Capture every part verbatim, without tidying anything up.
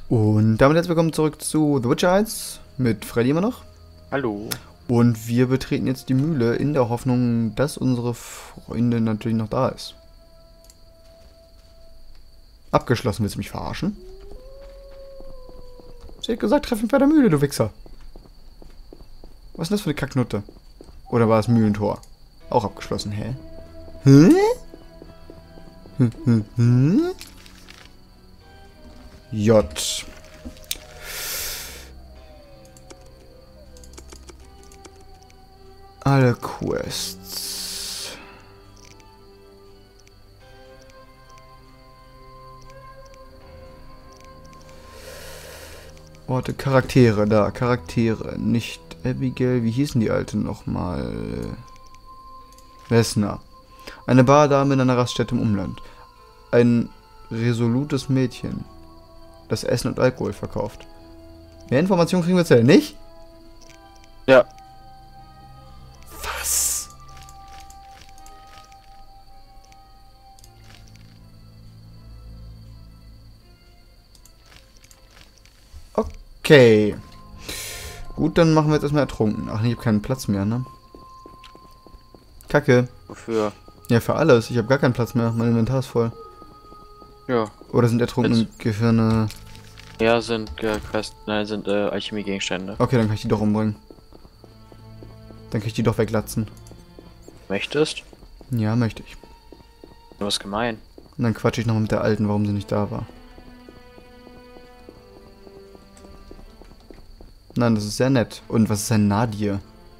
Und damit herzlich willkommen zurück zu The Witcher eins mit Freddy immer noch. Hallo. Und wir betreten jetzt die Mühle in der Hoffnung, dass unsere Freundin natürlich noch da ist. Abgeschlossen, willst du mich verarschen? Sie hat gesagt, treffen bei der Mühle, du Wichser. Was ist denn das für eine Kacknutte? Oder war es Mühlentor? Auch abgeschlossen, hä? Hä? Hm, hm, hm? J. Alle Quests. Orte, Charaktere, da, Charaktere. Nicht Abigail, wie hießen die alte nochmal? Vesna. Eine Bardame in einer Raststätte im Umland. Ein resolutes Mädchen, das Essen und Alkohol verkauft. Mehr Informationen kriegen wir jetzt ja nicht? Ja. Was? Okay. Gut, dann machen wir jetzt erstmal ertrunken. Ach, ich habe keinen Platz mehr, ne? Kacke. Wofür? Ja, für alles. Ich habe gar keinen Platz mehr. Mein Inventar ist voll. Ja. Oder sind ertrunkene Jetzt. Gehirne... Ja, sind äh, Quest, nein, sind äh, Alchemie-Gegenstände. Okay, dann kann ich die doch umbringen. Dann kann ich die doch weglatzen. Möchtest? Ja, möchte ich. Du hast gemein. Und dann quatsche ich nochmal mit der Alten, warum sie nicht da war. Nein, das ist sehr nett. Und was ist ein Nadir?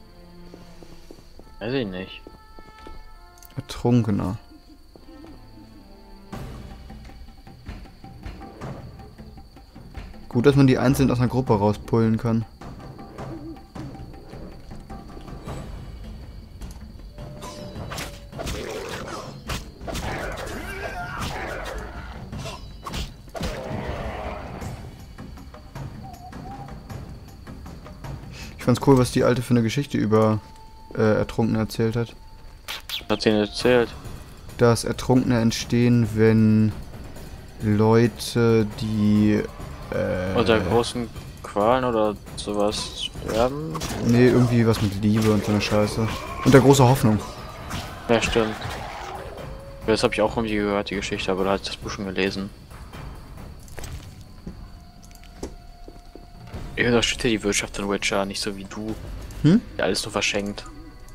Weiß ich nicht. Ertrunkener. Gut, dass man die einzeln aus einer Gruppe rauspullen kann. Ich fand's cool, was die Alte für eine Geschichte über äh, Ertrunkene erzählt hat. Hat sie nicht erzählt? Dass Ertrunkene entstehen, wenn Leute, die äh, Unter großen Qualen oder sowas sterben? nee, irgendwie was mit Liebe und so eine Scheiße. Unter großer Hoffnung. Ja, stimmt. Ja, das habe ich auch irgendwie gehört, die Geschichte, aber da hat ich das Buch schon gelesen. Ich unterstütze die Wirtschaft in Witcher, nicht so wie du. Hm? Der alles nur verschenkt.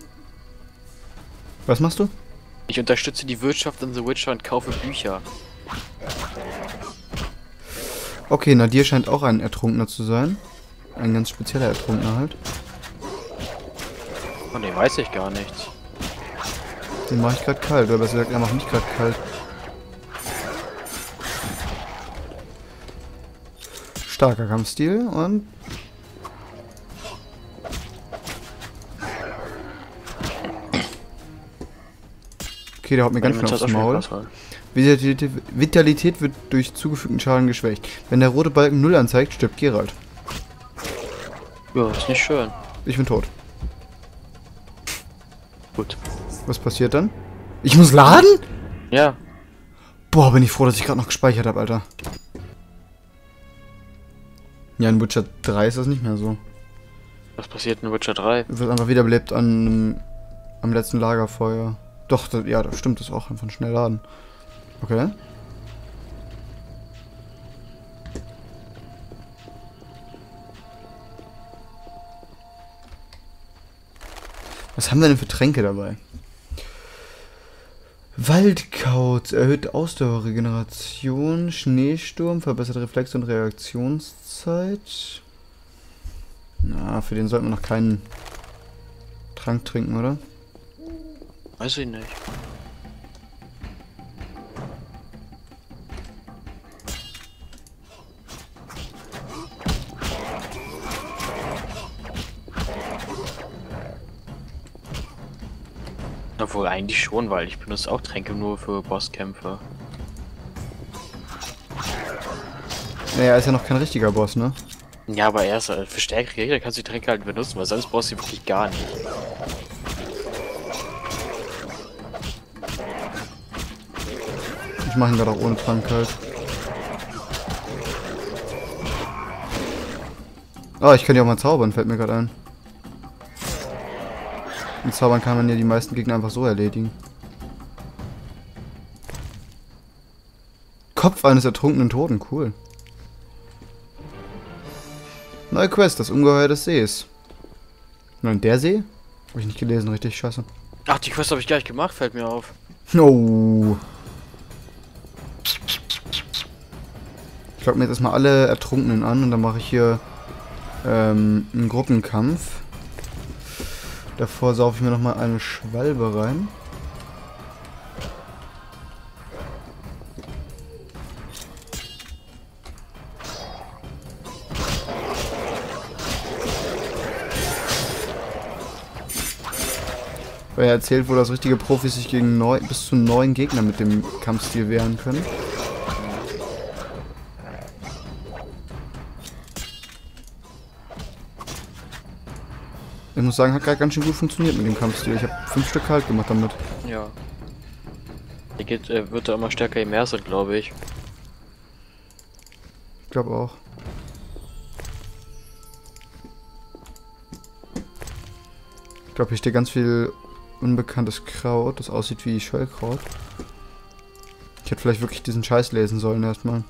Was machst du? Ich unterstütze die Wirtschaft in The Witcher und kaufe Bücher. Okay, Nadir scheint auch ein Ertrunkener zu sein. Ein ganz spezieller Ertrunkener halt. Von dem weiß ich gar nichts. Den mache ich gerade kalt, oder besser gesagt, er macht mich gerade kalt. Starker Kampfstil und... Okay, der haut mir ganz schön aufs Maul. Vitalität, Vitalität wird durch zugefügten Schaden geschwächt. Wenn der rote Balken null anzeigt, stirbt Geralt. Ja, ist nicht schön. Ich bin tot. Gut. Was passiert dann? Ich muss laden? Ja. Boah, bin ich froh, dass ich gerade noch gespeichert habe, Alter. Ja, in Witcher drei ist das nicht mehr so. Was passiert in Witcher drei? Es wird einfach wiederbelebt an, am letzten Lagerfeuer. Doch, das, ja, das stimmt, das ist auch einfach schnell laden. Okay. Was haben wir denn für Tränke dabei? Waldkauz erhöht Ausdauerregeneration, Schneesturm, verbessert Reflex und Reaktionszeit. Na, für den sollten wir noch keinen Trank trinken, oder? Weiß ich nicht. Obwohl eigentlich schon, weil ich benutze auch Tränke nur für Bosskämpfe. Naja, er ist ja noch kein richtiger Boss, ne? Ja, aber erst äh, für stärkere Gegner kannst du die Tränke halt benutzen, weil sonst brauchst du sie wirklich gar nicht. Ich mache ihn gerade auch ohne Trank halt. Oh, ich könnte ja auch mal zaubern, fällt mir gerade ein. Mit Zaubern kann man ja die meisten Gegner einfach so erledigen. Kopf eines ertrunkenen Toten, cool. Neue Quest, das Ungeheuer des Sees. Nein, der See? Habe ich nicht gelesen, richtig scheiße. Ach, die Quest habe ich gleich gemacht, fällt mir auf. Oh. Ich logge mir jetzt erstmal alle Ertrunkenen an und dann mache ich hier ähm, einen Gruppenkampf. Davor saufe ich mir nochmal eine Schwalbe rein. Weil er erzählt, wo das richtige Profis sich gegen neun, bis zu neun Gegner mit dem Kampfstil wehren können. Ich muss sagen, hat gerade ganz schön gut funktioniert mit dem Kampfstil. Ich habe fünf Stück kalt gemacht damit. Ja. Der geht, äh, wird da immer stärker immersiert, glaube ich. Ich glaube auch. Ich glaube, hier steht ganz viel unbekanntes Kraut, das aussieht wie Schöllkraut. Ich hätte vielleicht wirklich diesen Scheiß lesen sollen erstmal.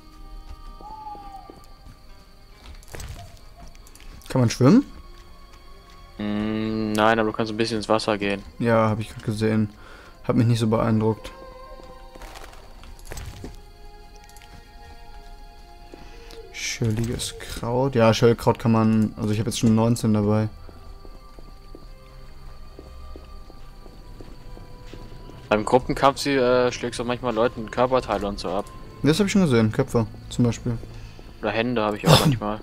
Kann man schwimmen? Mm, nein, aber du kannst ein bisschen ins Wasser gehen. Ja, habe ich gerade gesehen. Hat mich nicht so beeindruckt. Schölliges Kraut. Ja, Schöllkraut kann man... Also ich habe jetzt schon neunzehn dabei. Beim Gruppenkampf äh, schlägst du manchmal Leuten Körperteile und so ab. Das habe ich schon gesehen. Köpfe zum Beispiel. Oder Hände habe ich auch manchmal.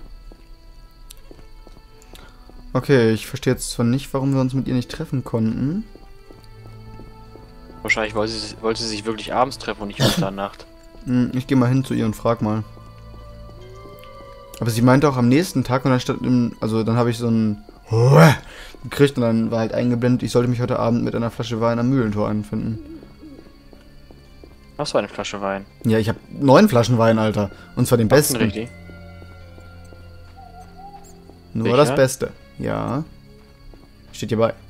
Okay, ich verstehe jetzt zwar nicht, warum wir uns mit ihr nicht treffen konnten. Wahrscheinlich wollte sie, wollte sie sich wirklich abends treffen und nicht unter der Nacht. Hm, ich gehe mal hin zu ihr und frag mal. Aber sie meinte auch am nächsten Tag und dann statt im, also dann habe ich so ein gekriegt und dann war halt eingeblendet, ich sollte mich heute Abend mit einer Flasche Wein am Mühlentor einfinden. Was war eine Flasche Wein? Ja, ich habe neun Flaschen Wein, Alter. Und zwar den besten. Richtig. Nur Sicher? das Beste. Ja. Steht hier bei.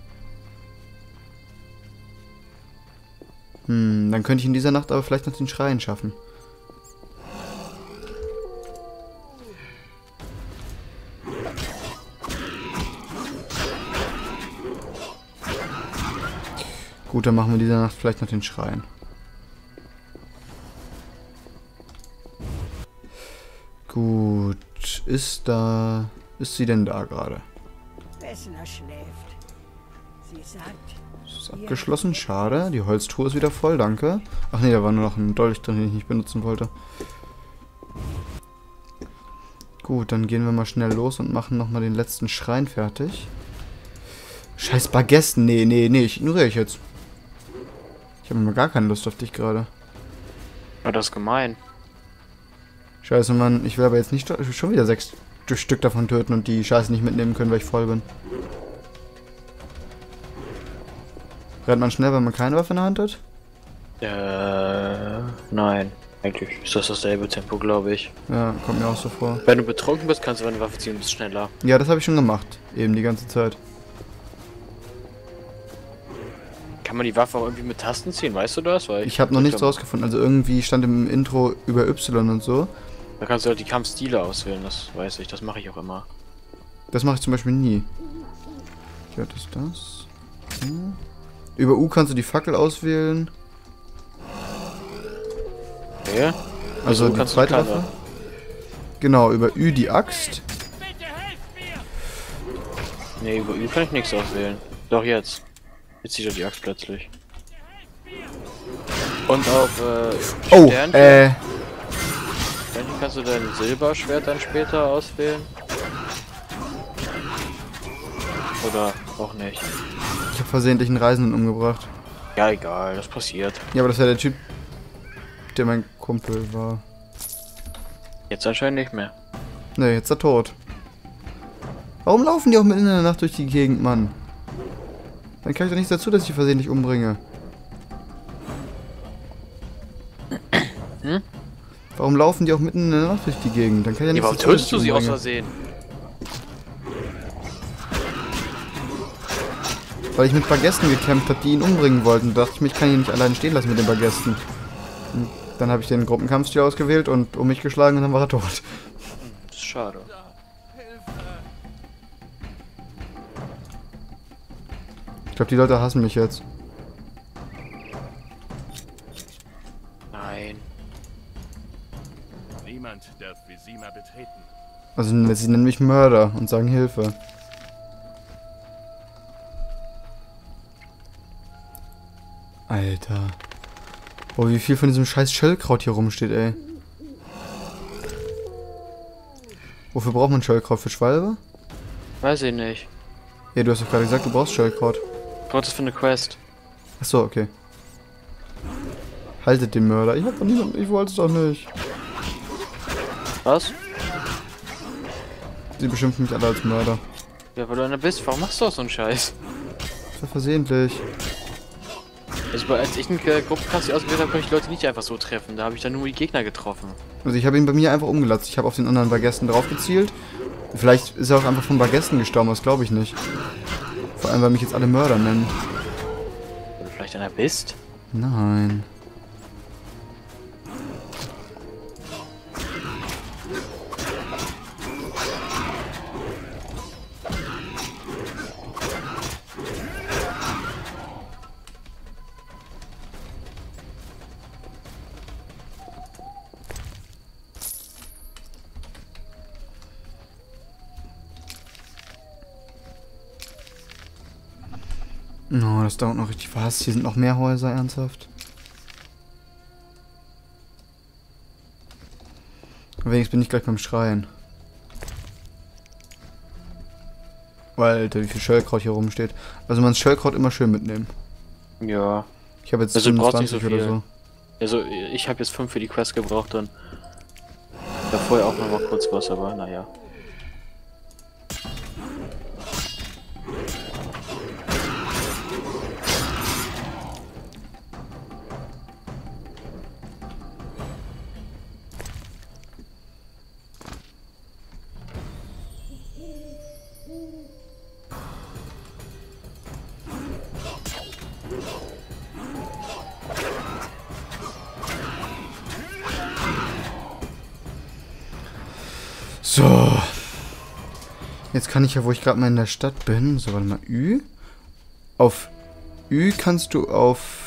Hm, dann könnte ich in dieser Nacht aber vielleicht noch den Schrein schaffen. Gut, dann machen wir diese Nacht vielleicht noch den Schrein. Gut, ist da... Ist sie denn da gerade? Wessner schläft. Sie sagt... Ist abgeschlossen, schade. Die Holztruhe ist wieder voll, danke. Ach nee, da war nur noch ein Dolch drin, den ich nicht benutzen wollte. Gut, dann gehen wir mal schnell los und machen nochmal den letzten Schrein fertig. Scheiß Bagessen, nee, nee, nee, ich ignoriere ich jetzt. Ich habe mal gar keine Lust auf dich gerade. Ja, das ist gemein. Scheiße, Mann, ich will aber jetzt nicht schon wieder sechs Stück davon töten und die Scheiße nicht mitnehmen können, weil ich voll bin. Rennt man schnell, wenn man keine Waffe in der Hand hat? Äh, nein. Eigentlich ist das dasselbe Tempo, glaube ich. Ja, kommt mir auch so vor. Wenn du betrunken bist, kannst du deine Waffe ziehen, bist schneller. Ja, das habe ich schon gemacht. Eben die ganze Zeit. Kann man die Waffe auch irgendwie mit Tasten ziehen, weißt du das? Weil Ich habe noch nichts rausgefunden. Also irgendwie stand im Intro über Y und so. Da kannst du halt die Kampfstile auswählen, das weiß ich. Das mache ich auch immer. Das mache ich zum Beispiel nie. Ja, das ist das. Hm. Über U kannst du die Fackel auswählen. Okay. Also, Also die kannst du zweite keine- Waffe. Genau, über Ü die Axt. Nee, über Ü kann ich nichts auswählen. Doch jetzt. Jetzt sieht er die Axt plötzlich. Und auf äh, Oh, Sternchen, äh. Sternchen kannst du dein Silberschwert dann später auswählen. Oder auch nicht. Ich habe versehentlich einen Reisenden umgebracht. Ja, egal, das passiert. Ja, aber das war der Typ, der mein Kumpel war. Jetzt anscheinend nicht mehr. Ne, jetzt ist er tot. Warum laufen die auch mitten in der Nacht durch die Gegend, Mann? Dann kann ich doch nichts dazu, dass ich die versehentlich umbringe. Hm? Warum laufen die auch mitten in der Nacht durch die Gegend? Dann kann ich ja Nee, nichts warum dazu, dass ich tötest du sie aus umbringe. Versehen? weil ich mit Bargästen gekämpft habe, die ihn umbringen wollten. Da dachte ich mir, ich kann ihn nicht alleine stehen lassen mit den Bargästen. Und dann habe ich den Gruppenkampfstil ausgewählt und um mich geschlagen und dann war er tot. Das ist schade. Ich glaube, die Leute hassen mich jetzt. Nein. Niemand darf Vizima betreten. Also sie nennen mich Mörder und sagen Hilfe. Alter. Boah, wie viel von diesem scheiß Schöllkraut hier rumsteht, ey. Wofür braucht man Schöllkraut? Für Schwalbe? Weiß ich nicht. Ja, du hast doch gerade gesagt, du brauchst Schöllkraut. Braucht das für eine Quest? Achso, okay. Haltet den Mörder. Ich hab doch niemand, ich wollte es doch nicht. Was? Sie beschimpfen mich alle als Mörder. Ja, weil du einer bist. Warum machst du auch so einen Scheiß? Das war versehentlich. Also, als ich einen äh, Gruppenkast ausgewählt habe, konnte ich die Leute nicht einfach so treffen. Da habe ich dann nur die Gegner getroffen. Also ich habe ihn bei mir einfach umgelatzt. Ich habe auf den anderen Bargästen drauf gezielt. Vielleicht ist er auch einfach von Bargästen gestorben, das glaube ich nicht. Vor allem, weil mich jetzt alle Mörder nennen. Weil du vielleicht einer bist? Nein. Oh, das dauert noch richtig. Was? Hier sind noch mehr Häuser, ernsthaft? Wenigstens bin ich gleich beim Schreien. Weil, Alter, wie viel Schöllkraut hier rumsteht. Also man Schöllkraut immer schön mitnehmen. Ja. Ich habe jetzt Also, du brauchst nicht so fünfundzwanzig oder viel. so. Also, ich habe jetzt fünf für die Quest gebraucht und da vorher auch noch mal kurz was, aber naja. So. Jetzt kann ich ja, wo ich gerade mal in der Stadt bin. So, warte mal. Ü. Auf Ü kannst du auf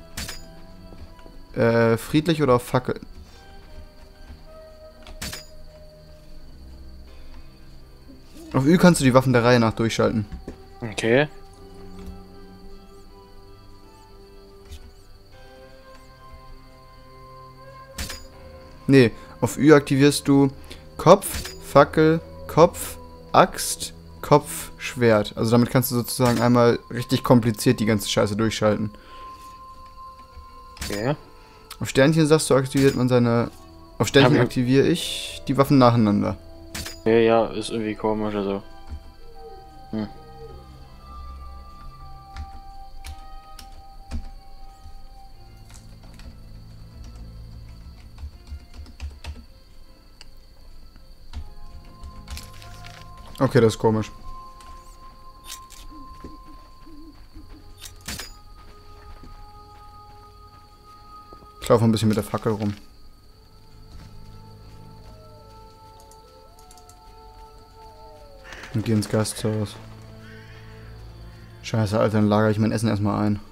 äh, friedlich oder auf Fackel. Auf Ü kannst du die Waffen der Reihe nach durchschalten. Okay. Nee, auf Ü aktivierst du Kopf, Fackel, Kopf, Axt, Kopf, Schwert. Also damit kannst du sozusagen einmal richtig kompliziert die ganze Scheiße durchschalten. Okay. Auf Sternchen sagst du, aktiviert man seine... Auf Sternchen Aber- aktiviere ich die Waffen nacheinander. Okay, ja, ist irgendwie komisch, also. Hm. Okay, das ist komisch. Ich laufe ein bisschen mit der Fackel rum. Und gehe ins Gasthaus. Scheiße, Alter, dann lagere ich mein Essen erstmal ein.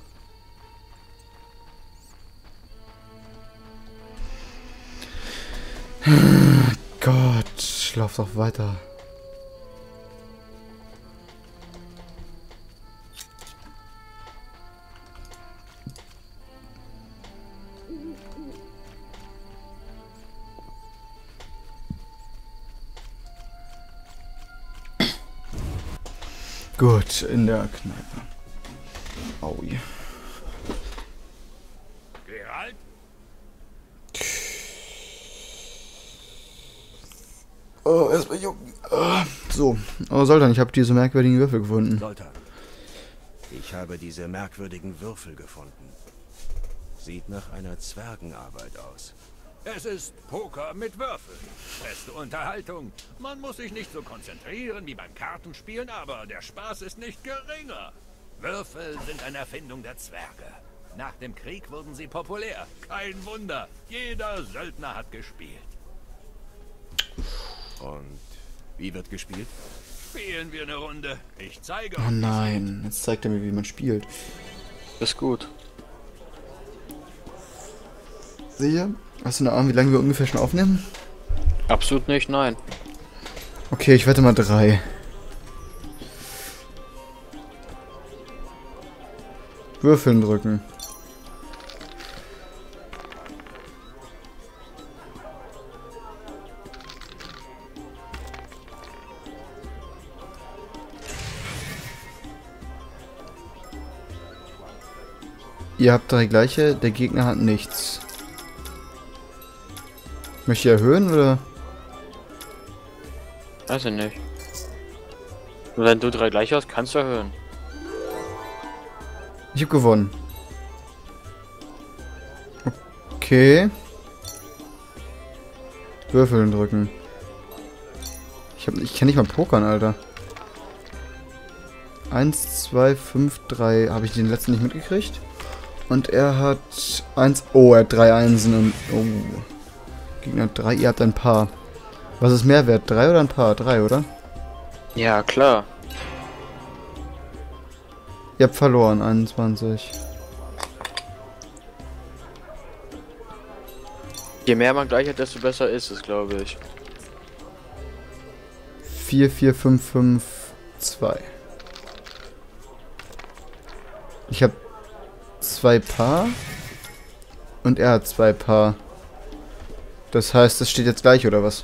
Gott, schlaf doch weiter. Gut, in der Kneipe. Aui. Geralt? Oh, erstmal jucken. Ah, so. Oh, Soltan, ich habe diese merkwürdigen Würfel gefunden. Soltan, ich habe diese merkwürdigen Würfel gefunden. Sieht nach einer Zwergenarbeit aus. Es ist Poker mit Würfeln. Beste Unterhaltung. Man muss sich nicht so konzentrieren wie beim Kartenspielen, aber der Spaß ist nicht geringer. Würfel sind eine Erfindung der Zwerge. Nach dem Krieg wurden sie populär. Kein Wunder. Jeder Söldner hat gespielt. Und wie wird gespielt? Spielen wir eine Runde. Ich zeige Oh euch. nein, jetzt zeigt er mir, wie man spielt. Ist gut. Sicher? Hast du eine Ahnung, wie lange wir ungefähr schon aufnehmen? Absolut nicht, nein. Okay, ich wette mal drei. Würfeln drücken. Ihr habt drei gleiche, der Gegner hat nichts. Möchte ich erhöhen oder? Weiß ich nicht. Und wenn du drei gleich hast, kannst du erhöhen. Ich habe gewonnen. Okay. Würfeln drücken. Ich, hab, ich kann nicht mal pokern, Alter. Eins, zwei, fünf, drei. Habe ich den letzten nicht mitgekriegt? Und er hat eins. Oh, er hat drei Einsen und. Oh. Gegner hat drei. Ihr habt ein Paar. Was ist mehr wert? Drei oder ein Paar? Drei, oder? Ja, klar. Ihr habt verloren. einundzwanzig. Je mehr man gleich hat, desto besser ist es, glaube ich. vier, vier, fünf, fünf, zwei. Ich habe zwei Paar. Und er hat zwei Paar. Das heißt, es steht jetzt gleich, oder was?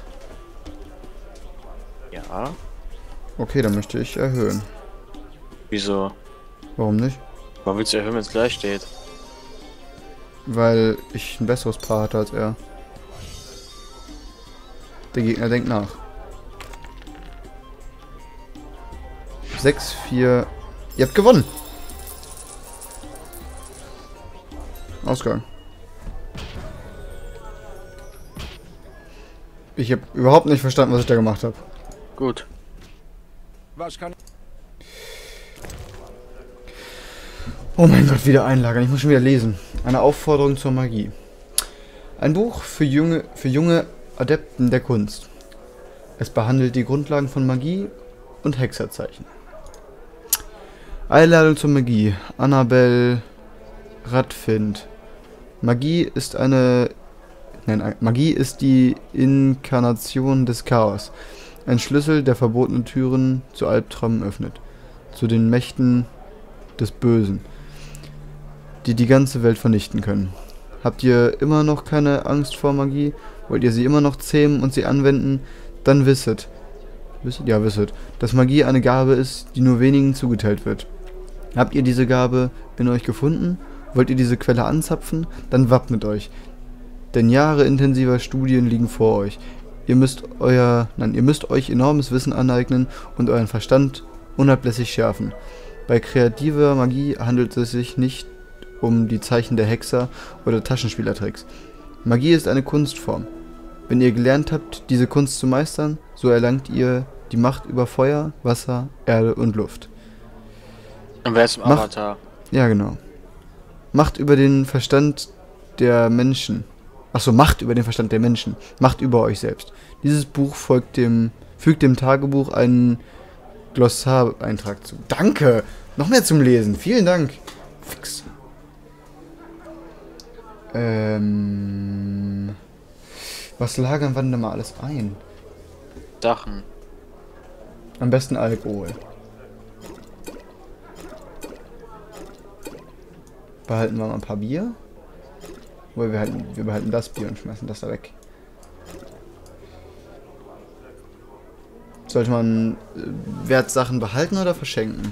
Ja. Okay, dann möchte ich erhöhen. Wieso? Warum nicht? Warum willst du erhöhen, wenn es gleich steht? Weil ich ein besseres Paar hatte als er. Der Gegner denkt nach. sechs, vier. Ihr habt gewonnen. Ausgang. Ich habe überhaupt nicht verstanden, was ich da gemacht habe. Gut. Was kann... Oh mein Gott, wieder einlagern. Ich muss schon wieder lesen. Eine Aufforderung zur Magie. Ein Buch für junge, für junge Adepten der Kunst. Es behandelt die Grundlagen von Magie und Hexerzeichen. Einladung zur Magie. Annabel Radfind. Magie ist eine... Nein, Magie ist die Inkarnation des Chaos. Ein Schlüssel, der verbotene Türen zu Albträumen öffnet. Zu den Mächten des Bösen, die die ganze Welt vernichten können. Habt ihr immer noch keine Angst vor Magie? Wollt ihr sie immer noch zähmen und sie anwenden? Dann wisset, wisset? Ja, wisset, dass Magie eine Gabe ist, die nur wenigen zugeteilt wird. Habt ihr diese Gabe in euch gefunden? Wollt ihr diese Quelle anzapfen? Dann wappnet euch. Denn Jahre intensiver Studien liegen vor euch. Ihr müsst euer, nein, ihr müsst euch enormes Wissen aneignen und euren Verstand unablässig schärfen. Bei kreativer Magie handelt es sich nicht um die Zeichen der Hexer oder Taschenspielertricks. Magie ist eine Kunstform. Wenn ihr gelernt habt, diese Kunst zu meistern, so erlangt ihr die Macht über Feuer, Wasser, Erde und Luft. Und wer ist im Macht- Avatar? Ja, genau. Macht über den Verstand der Menschen. Achso, Macht über den Verstand der Menschen. Macht über euch selbst. Dieses Buch folgt dem, fügt dem Tagebuch einen Glossareintrag zu. Danke! Noch mehr zum Lesen. Vielen Dank. Fix. Ähm... Was lagern wir denn da mal alles ein? Sachen. Am besten Alkohol. Behalten wir mal ein paar Bier. Weil wir, halten, wir behalten das Bier und schmeißen das da weg. Sollte man äh, Wertsachen behalten oder verschenken?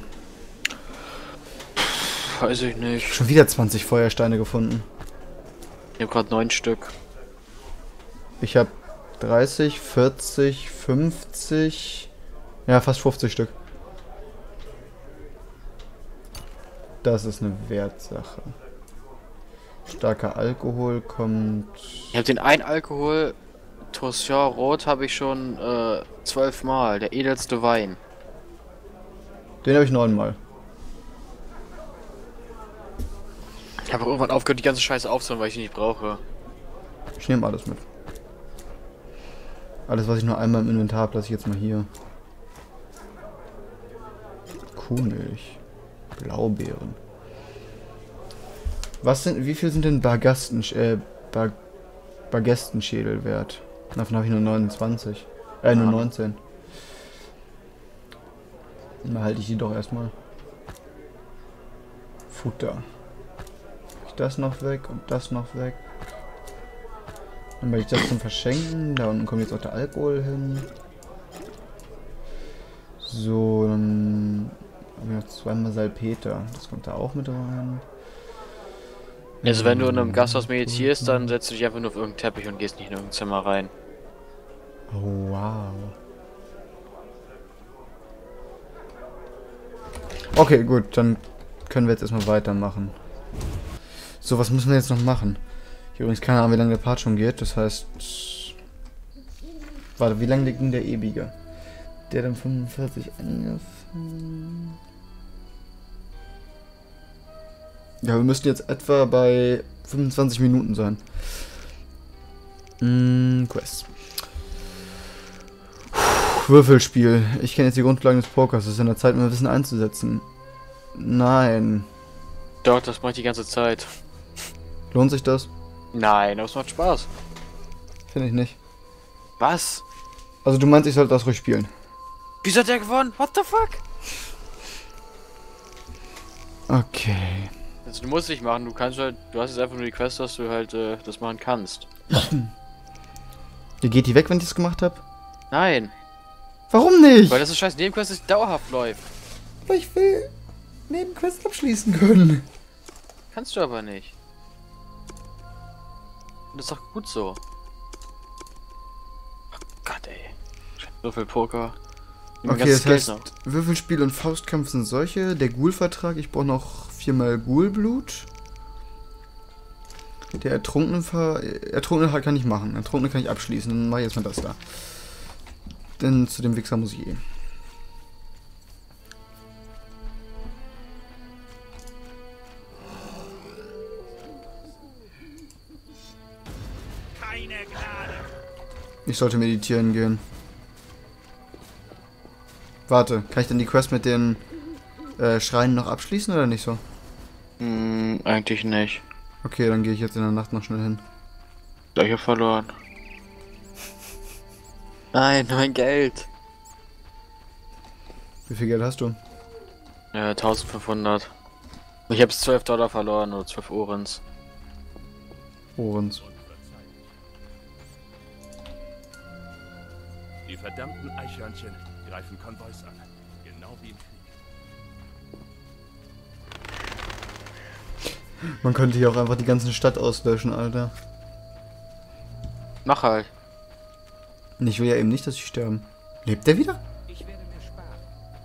Weiß ich nicht. Schon wieder zwanzig Feuersteine gefunden. Ich habe gerade neun Stück. Ich habe dreißig, vierzig, fünfzig... Ja, fast fünfzig Stück. Das ist eine Wertsache. Starker Alkohol kommt... Ich habe den einen Alkohol, Toussaint Rot, habe ich schon äh, zwölf Mal. Der edelste Wein. Den habe ich neunmal. Ich habe irgendwann aufgehört, die ganze Scheiße aufzunehmen, weil ich die nicht brauche. Ich nehme alles mit. Alles, was ich nur einmal im Inventar habe, lasse ich jetzt mal hier. Kuhmilch. Blaubeeren. Was sind, wie viel sind denn Bargasten, äh, Bar, Bargastenschädel wert? Davon habe ich nur neunundzwanzig. Äh, nur neunzehn. Dann behalte ich die doch erstmal. Futter. Ich das noch weg und das noch weg. Dann mache ich das zum Verschenken. Da unten kommt jetzt auch der Alkohol hin. So, dann haben wir noch zweimal Salpeter. Das kommt da auch mit rein. Also wenn du in einem Gasthaus meditierst, dann setzt du dich einfach nur auf irgendeinen Teppich und gehst nicht in irgendein Zimmer rein. Oh, wow. Okay, gut, dann können wir jetzt erstmal weitermachen. So, was müssen wir jetzt noch machen? Hier übrigens keine Ahnung, wie lange der Part schon geht, das heißt... Warte, wie lange ging der ewige? Der dann fünfundvierzig angefangen... Ja, wir müssten jetzt etwa bei fünfundzwanzig Minuten sein. Hm, Quest. Puh, Würfelspiel. Ich kenne jetzt die Grundlagen des Pokers. Es ist an der Zeit, mein Wissen einzusetzen. Nein. Doch, das mache ich die ganze Zeit. Lohnt sich das? Nein, aber es macht Spaß. Finde ich nicht. Was? Also du meinst, ich sollte das ruhig spielen? Wieso hat der gewonnen? What the fuck? Okay. Also du musst nicht machen, du kannst halt, du hast jetzt einfach nur die Quest, dass du halt äh, das machen kannst. Wie geht die weg, wenn ich das gemacht habe? Nein, Warum nicht? weil das ist scheiß Nebenquest, das dauerhaft läuft. Weil ich will Nebenquests abschließen können. Kannst du aber nicht. Und das ist doch gut so. Oh Gott, ey. So viel Poker. Mein Okay, ganzes das heißt, Geld noch. Würfelspiel und Faustkampf sind solche. Der Ghoul-Vertrag, ich brauche noch viermal Ghoul-Blut. Der Ertrunkene Ver Ertrunkene kann ich machen. Ertrunkene kann ich abschließen. Dann mache ich jetzt mal das da. Denn zu dem Wichser muss ich eh. Keine Gnade. Ich sollte meditieren gehen. Warte, kann ich denn die Quest mit den äh, Schreinen noch abschließen oder nicht so? Hm, eigentlich nicht. Okay, dann gehe ich jetzt in der Nacht noch schnell hin. Ich hab verloren. Nein, mein Geld. Wie viel Geld hast du? Ja, eintausendfünfhundert. Ich habe zwölf Dollar verloren oder zwölf Orens. Ohrens. Die verdammten Eichhörnchen greifen Konvois an. Genau wie im Krieg. Man könnte hier auch einfach die ganze Stadt auslöschen, Alter. Mach halt. Und ich will ja eben nicht, dass sie sterben. Lebt der wieder? Ich werde mir sparen.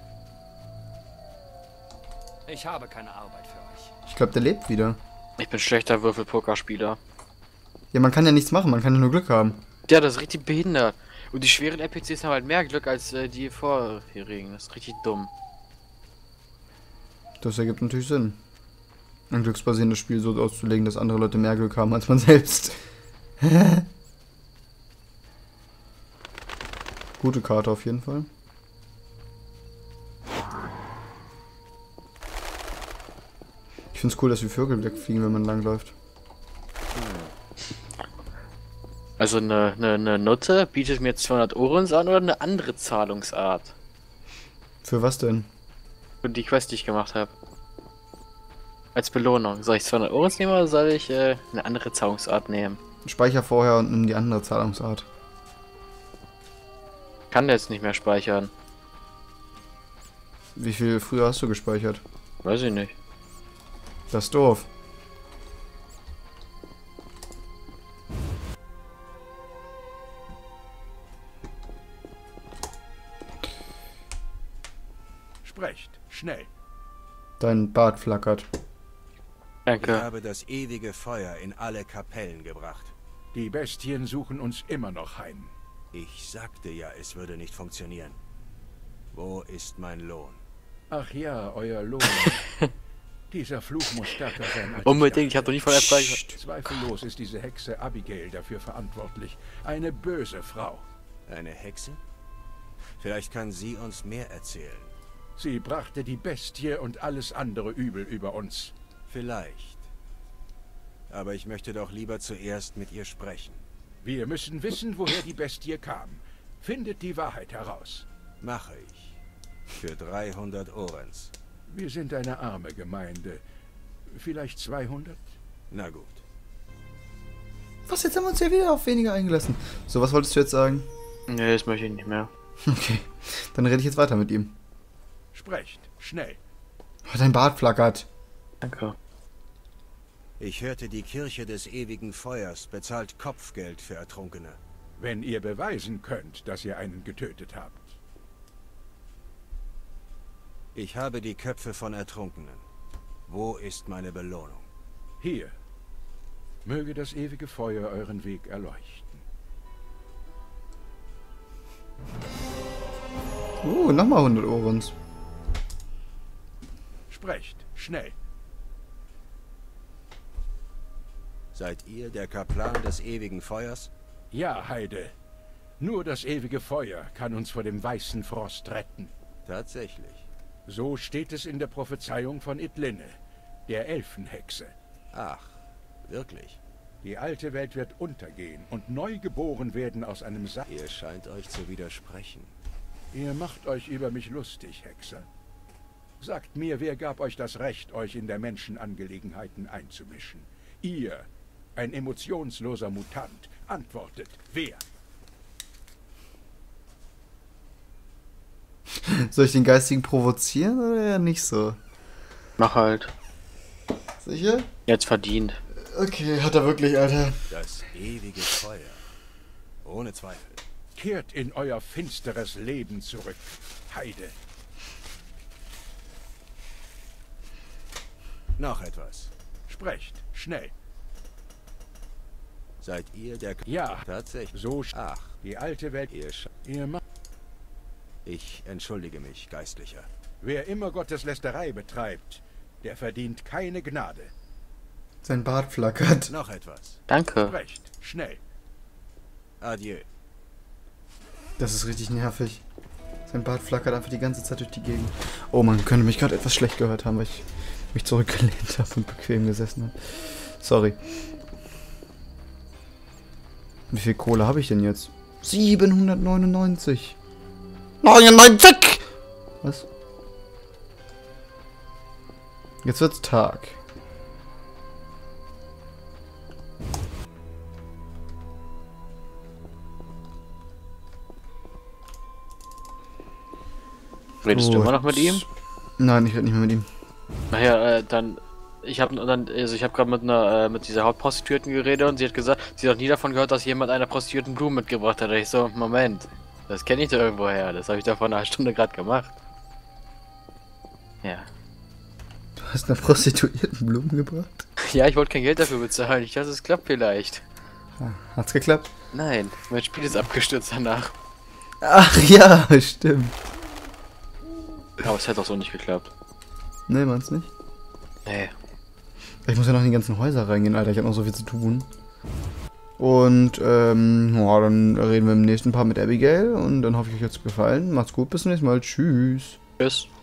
Ich habe keine Arbeit für euch. Ich glaube, der lebt wieder. Ich bin schlechter Würfel-Pokerspieler. Ja, man kann ja nichts machen, man kann ja nur Glück haben. Ja, das ist richtig behindert. Und die schweren N P Cs haben halt mehr Glück als äh, die vorherigen. Das ist richtig dumm. Das ergibt natürlich Sinn. Ein glücksbasierendes Spiel so auszulegen, dass andere Leute mehr Glück haben als man selbst. Gute Karte auf jeden Fall. Ich finde es cool, dass die Vögel wegfliegen, wenn man langläuft. Also eine, eine, eine Nutte bietet mir zweihundert Orens an oder eine andere Zahlungsart? Für was denn? Für die Quest, die ich gemacht habe. Als Belohnung. Soll ich zweihundert Orens nehmen oder soll ich äh, eine andere Zahlungsart nehmen? Speicher vorher und nimm die andere Zahlungsart. Kann der jetzt nicht mehr speichern. Wie viel früher hast du gespeichert? Weiß ich nicht. Das ist doof. Sprecht, schnell. Dein Bart flackert. Ich Danke. habe das ewige Feuer in alle Kapellen gebracht. Die Bestien suchen uns immer noch heim. Ich sagte ja, es würde nicht funktionieren. Wo ist mein Lohn? Ach ja, euer Lohn. Dieser Fluch muss stärker sein als Unbedingt, ich dachte. habe doch nie von der Frage gehört. Zweifellos ist diese Hexe Abigail dafür verantwortlich. Eine böse Frau. Eine Hexe? Vielleicht kann sie uns mehr erzählen. Sie brachte die Bestie und alles andere Übel über uns. Vielleicht. Aber ich möchte doch lieber zuerst mit ihr sprechen. Wir müssen wissen, woher die Bestie kam. Findet die Wahrheit heraus. Mache ich. Für dreihundert Orens. Wir sind eine arme Gemeinde. Vielleicht zweihundert? Na gut. Was, jetzt haben wir uns ja wieder auf weniger eingelassen. So, was wolltest du jetzt sagen? Nee, das möchte ich nicht mehr. Okay, dann rede ich jetzt weiter mit ihm. Sprecht, schnell. Oh, dein Bart flackert. Danke. Ich hörte, die Kirche des ewigen Feuers bezahlt Kopfgeld für Ertrunkene. Wenn ihr beweisen könnt, dass ihr einen getötet habt. Ich habe die Köpfe von Ertrunkenen. Wo ist meine Belohnung? Hier. Möge das ewige Feuer euren Weg erleuchten. Uh, nochmal hundert Orens. Sprecht, schnell. Seid ihr der Kaplan des ewigen Feuers? Ja, Heide. Nur das ewige Feuer kann uns vor dem weißen Frost retten. Tatsächlich. So steht es in der Prophezeiung von Idlinne, der Elfenhexe. Ach, wirklich? Die alte Welt wird untergehen und neu geboren werden aus einem Sa... Ihr scheint euch zu widersprechen. Ihr macht euch über mich lustig, Hexer. Sagt mir, wer gab euch das Recht, euch in der Menschenangelegenheiten einzumischen? Ihr, ein emotionsloser Mutant. Antwortet, wer? Soll ich den Geistigen provozieren oder eher nicht so? Mach halt. Sicher? Jetzt verdient. Okay, hat er wirklich, Alter. Das ewige Feuer. Ohne Zweifel. Kehrt in euer finsteres Leben zurück, Heide. Noch etwas. Sprecht, schnell. Seid ihr der... K Ja, Tatsächlich. so... sch- Ach, Die alte Welt... ihr Sch... Ihr macht... Ich entschuldige mich, Geistlicher. Wer immer Gotteslästerei betreibt, der verdient keine Gnade. Sein Bart flackert. Noch etwas. Danke. Sprecht, schnell. Adieu. Das ist richtig nervig. Sein Bart flackert einfach die ganze Zeit durch die Gegend. Oh, man könnte mich gerade etwas schlecht gehört haben, weil ich mich zurückgelehnt habe und bequem gesessen habe. Sorry. Wie viel Kohle habe ich denn jetzt? siebenhundertneunundneunzig. neunundneunzig! Was? Jetzt wird's Tag. Redest du Gut. immer noch mit ihm? Nein, ich rede nicht mehr mit ihm. Naja, äh, dann. Ich habe dann, also ich habe gerade mit einer, äh, mit dieser Hauptprostituierten geredet und sie hat gesagt, sie hat noch nie davon gehört, dass jemand einer Prostituierten Blumen mitgebracht hat. Und ich so, Moment, das kenne ich doch irgendwo her. Das habe ich doch vor einer Stunde gerade gemacht. Ja. Du hast einer Prostituierten Blumen gebracht? Ja, ich wollte kein Geld dafür bezahlen. Ich dachte, es klappt vielleicht. Ah, hat's geklappt? Nein, mein Spiel ist abgestürzt danach. Ach ja, stimmt. Aber es hat auch so nicht geklappt. Nee, meinst nicht? Nee. Ich muss ja noch in die ganzen Häuser reingehen, Alter. Ich habe noch so viel zu tun. Und, ähm, ja, dann reden wir im nächsten Part mit Abigail. Und dann hoffe ich, euch hat's gefallen. Macht's gut, bis zum nächsten Mal. Tschüss. Tschüss.